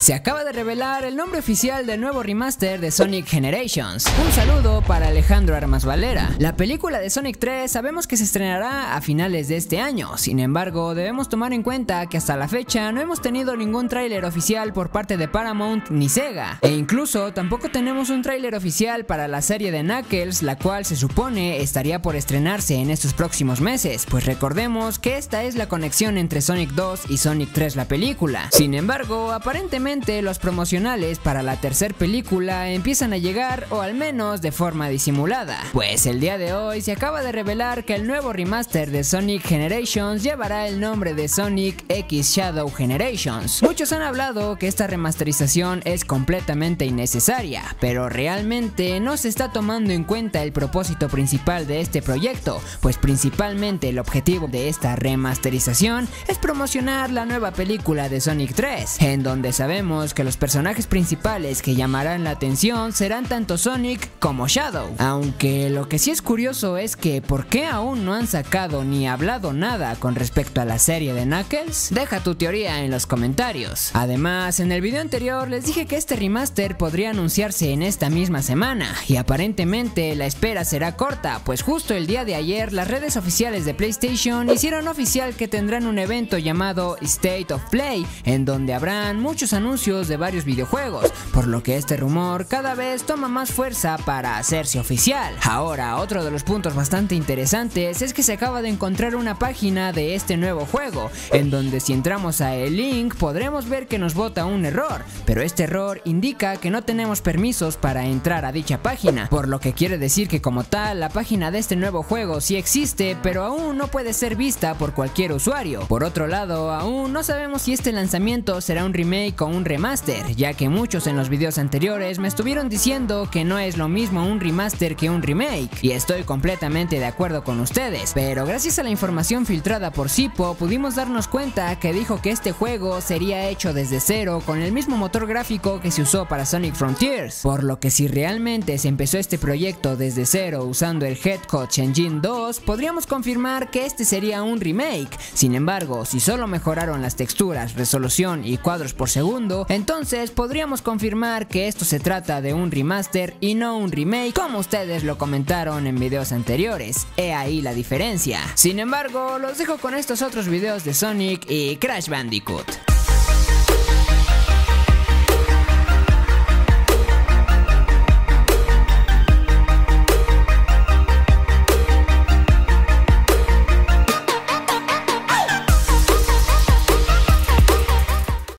Se acaba de revelar el nombre oficial del nuevo remaster de Sonic Generations. Un saludo para Alejandro Armas Valera. La película de Sonic 3 sabemos que se estrenará a finales de este año. Sin embargo, debemos tomar en cuenta que hasta la fecha no hemos tenido ningún tráiler oficial por parte de Paramount ni Sega. E incluso tampoco tenemos un tráiler oficial para la serie de Knuckles, la cual se supone estaría por estrenarse en estos próximos meses, pues recordemos que esta es la conexión entre Sonic 2 y Sonic 3 la película. Sin embargo, aparentemente los promocionales para la tercera película empiezan a llegar, o al menos de forma disimulada, pues el día de hoy se acaba de revelar que el nuevo remaster de Sonic Generations llevará el nombre de Sonic X Shadow Generations. Muchos han hablado que esta remasterización es completamente innecesaria, pero realmente no se está tomando en cuenta el propósito principal de este proyecto, pues principalmente el objetivo de esta remasterización es promocionar la nueva película de Sonic 3, en donde sabemos que los personajes principales que llamarán la atención serán tanto Sonic como Shadow. Aunque lo que sí es curioso es que ¿por qué aún no han sacado ni hablado nada con respecto a la serie de Knuckles? Deja tu teoría en los comentarios. Además, en el video anterior les dije que este remaster podría anunciarse en esta misma semana, y aparentemente la espera será corta, pues justo el día de ayer las redes oficiales de PlayStation hicieron oficial que tendrán un evento llamado State of Play, en donde habrán muchos anuncios de varios videojuegos, por lo que este rumor cada vez toma más fuerza para hacerse oficial. Ahora, otro de los puntos bastante interesantes es que se acaba de encontrar una página de este nuevo juego, en donde si entramos a el link podremos ver que nos bota un error, pero este error indica que no tenemos permisos para entrar a dicha página, por lo que quiere decir que como tal la página de este nuevo juego sí existe, pero aún no puede ser vista por cualquier usuario. Por otro lado, aún no sabemos si este lanzamiento será un remake o un remaster, ya que muchos en los videos anteriores me estuvieron diciendo que no es lo mismo un remaster que un remake, y estoy completamente de acuerdo con ustedes, pero gracias a la información filtrada por Zippo pudimos darnos cuenta que dijo que este juego sería hecho desde cero con el mismo motor gráfico que se usó para Sonic Frontiers, por lo que si realmente se empezó este proyecto desde cero usando el Headcoach Engine 2, podríamos confirmar que este sería un remake. Sin embargo, si solo mejoraron las texturas, resolución y cuadros por segundo, entonces podríamos confirmar que esto se trata de un remaster y no un remake, como ustedes lo comentaron en videos anteriores. He ahí la diferencia. Sin embargo, los dejo con estos otros videos de Sonic y Crash Bandicoot.